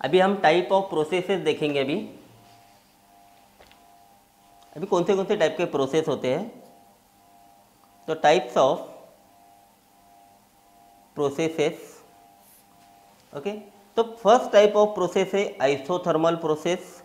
अभी हम type of processes देखेंगे। अभी कौन से टाइप के प्रोसेस होते हैं। तो टाइप्स ऑफ प्रोसेसेस, ओके। तो फर्स्ट टाइप ऑफ प्रोसेस है आइसोथर्मल प्रोसेस।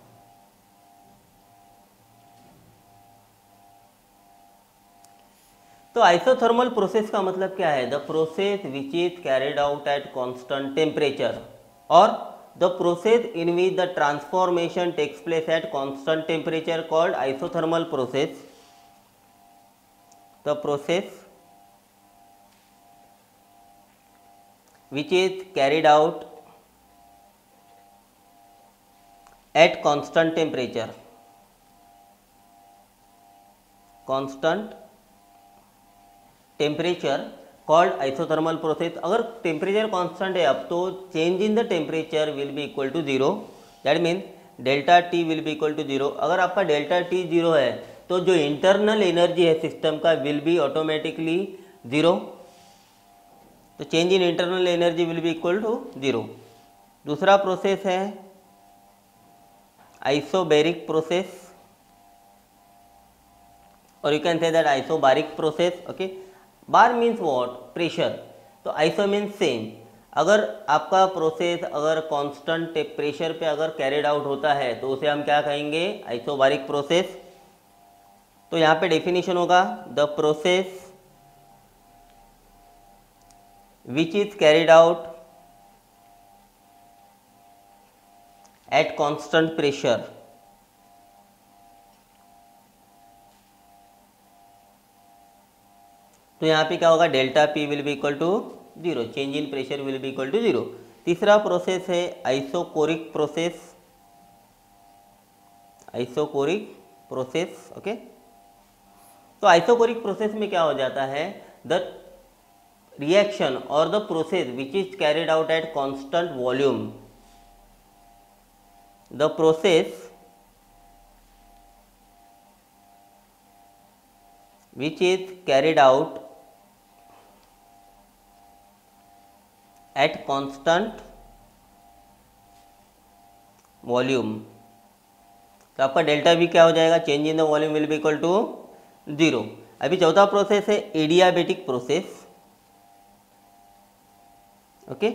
तो आइसोथर्मल प्रोसेस का मतलब क्या है? The process which is carried out at constant temperature, और the process in which the transformation takes place at constant temperature called isothermal process. The process which is carried out at constant temperature, constant temperature called isothermal process। अगर temperature constant है अब तो change in the temperature will be equal to zero, that mean delta T will be equal to zero. अगर आपका delta T zero है तो जो internal energy है सिस्टम का विल बी ऑटोमेटिकली जीरो। तो change in internal energy will be equal to zero. दूसरा process है आइसोबैरिक प्रोसेस, और you can say that isobaric process, okay. Bar means what? Pressure. तो आइसो मीन्स सेम। अगर आपका process अगर constant pressure पे अगर कैरिड आउट होता है तो उसे हम क्या कहेंगे? Isobaric process. तो यहाँ पे डेफिनेशन होगा the process which is carried out at constant pressure तो यहाँ पे क्या होगा? Delta P will be equal to zero, change in pressure will be equal to zero. तीसरा प्रोसेस है isochoric process, isochoric process, okay. तो isochoric process में क्या हो जाता है? The reaction or the process which is carried out at constant volume, the process which is carried out at constant volume। तो आपका डेल्टा भी क्या हो जाएगा? Change in the volume will be equal to zero. अभी चौथा process है adiabatic process, okay.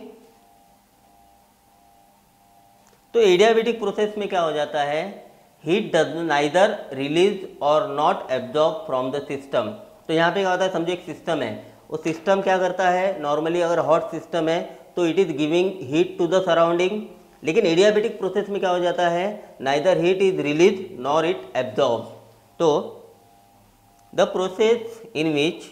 तो एडियाबेटिक प्रोसेस में क्या हो जाता है? हीट डज नाइदर रिलीज और not absorb from the system. तो यहाँ पे क्या होता है? समझो एक सिस्टम है, वो सिस्टम क्या करता है? नॉर्मली अगर हॉट सिस्टम है तो it is giving heat to the surrounding, लेकिन एडियाबेटिक प्रोसेस में क्या हो जाता है? Neither heat is release nor it absorb. तो the process in which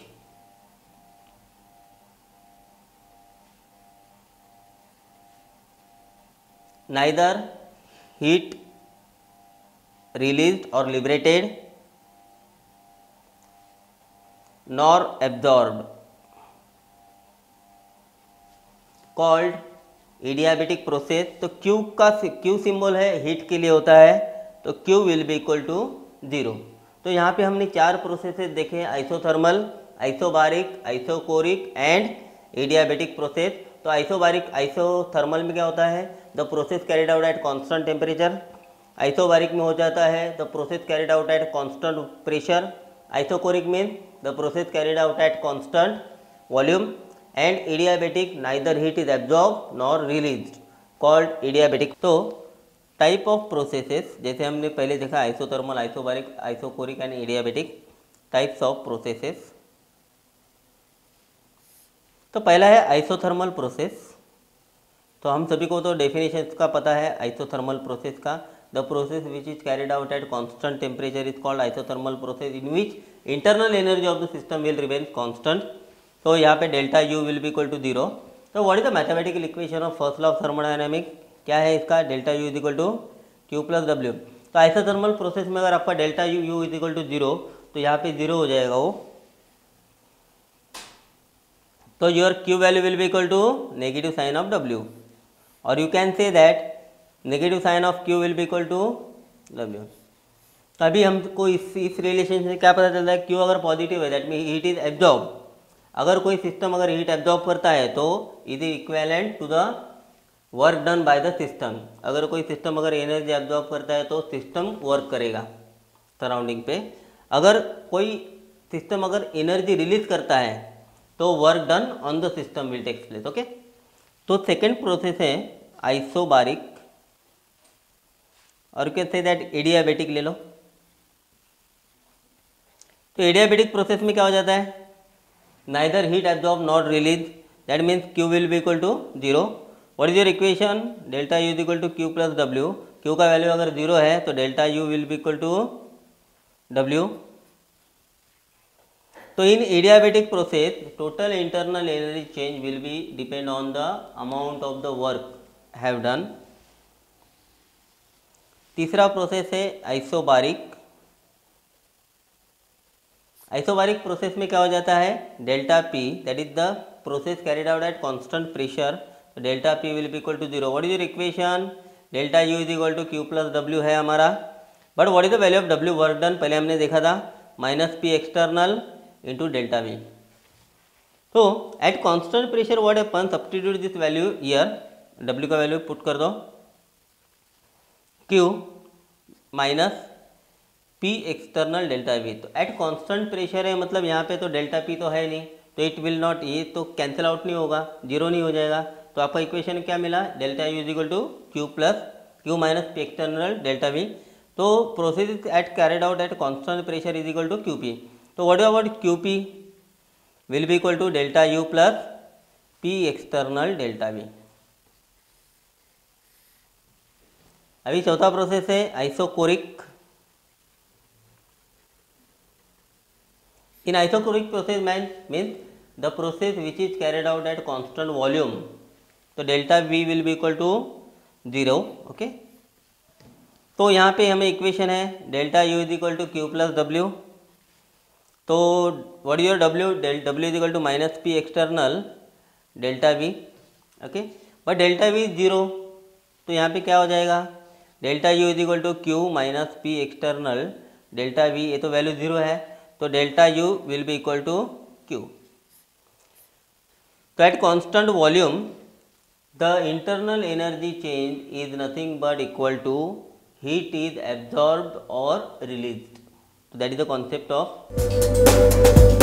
neither heat released or liberated nor absorbed called adiabatic process. तो Q का Q symbol है हीट के लिए होता है, तो Q will be equal to zero. तो यहाँ पे हमने चार प्रोसेसेस देखे, isothermal, isobaric, isochoric and adiabatic process. तो आइसोथर्मल में क्या होता है? The process carried out at constant temperature. Isobaric में हो जाता है the process carried out at constant pressure. Isochoric mean the process carried out at constant volume. And adiabatic neither heat is absorb nor released called adiabatic. तो type of processes जैसे हमने पहले देखा isothermal, isobaric, isochoric and adiabatic types of processes. तो पहला है isothermal process. तो हम सभी को तो डेफिनेशन का पता है आइसोथर्मल प्रोसेस का। The process which is carried out at constant temperature is called isothermal process in which internal energy of the system will remain constant. तो यहाँ पे delta U will be equal to zero. तो what is the mathematical equation of first law of thermodynamic? क्या है इसका? Delta U is equal to Q plus W. तो isothermal process में अगर आपका delta U is equal to zero तो यहाँ पे जीरो हो जाएगा वो। तो your Q value will be equal to negative sign of W, और you can say that negative sign of Q will be equal to W। तो अभी हमको इस रिलेशन से क्या पता चलता है? Q अगर पॉजिटिव है that mean heat is absorb. अगर कोई सिस्टम अगर हीट एब्जॉर्ब करता है तो is equivalent to the work done by the system. अगर कोई सिस्टम अगर एनर्जी एब्जॉर्ब करता है तो सिस्टम वर्क करेगा सराउंडिंग पे। अगर कोई सिस्टम अगर एनर्जी रिलीज करता है तो work done on the system will take place. Okay, तो सेकेंड प्रोसेस है आइसोबारिक, और कैन से दैट एडियाबेटिक ले लो। तो एडियाबेटिक प्रोसेस में क्या हो जाता है, neither heat absorb not release, that means Q will be equal to 0। What is your equation, delta U is equal to Q plus W। Q का value अगर 0 है तो delta U will be equal to W। तो in adiabatic process total internal energy change will be depend on the amount of the work have done. तीसरा process है isobaric. Isobaric process में क्या हो जाता है, delta P that is the process carried out at constant pressure, delta P will be equal to 0। What is your equation, delta U is equal to Q plus W है हमारा। But what is the value of W work done, पहले हमने देखा था minus P external into delta V। तो at constant pressure what happen, substitute this value here, W का value put कर दो, Q minus P external delta V। तो at constant pressure है, मतलब यहाँ पे तो डेल्टा P तो है नहीं, तो इट विल नॉट, ये तो कैंसिल आउट नहीं होगा, जीरो नहीं हो जाएगा। तो आपका इक्वेशन क्या मिला, delta U is equal to Q plus Q minus P external delta V। तो process at carried out at constant pressure is equal to QP। तो what about QP will be equal to delta U plus P external delta V। अभी चौथा process है isochoric. In isochoric process means the process which is carried out at constant volume, तो delta V will be equal to 0। Okay, तो यहाँ पे हमें equation है delta U is equal to Q plus W। तो what is your W, W is equal to minus P external delta V। Okay, but delta V 0, तो यहाँ पे क्या हो जाएगा, delta U is equal to Q minus P external delta V, ये तो value 0 है, तो delta U will be equal to Q। तो at constant volume the internal energy change is nothing but equal to heat is absorbed और released. That is the concept of